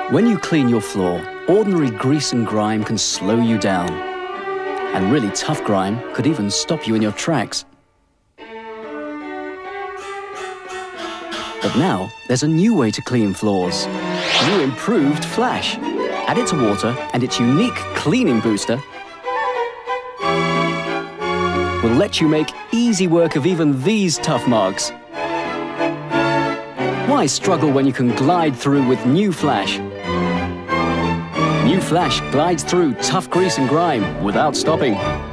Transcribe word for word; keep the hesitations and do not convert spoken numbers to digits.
When you clean your floor, ordinary grease and grime can slow you down. And really tough grime could even stop you in your tracks. But now, there's a new way to clean floors. New improved Flash. Add it to water and its unique cleaning booster will let you make easy work of even these tough marks. Why struggle when you can glide through with new Flash? New Flash glides through tough grease and grime without stopping.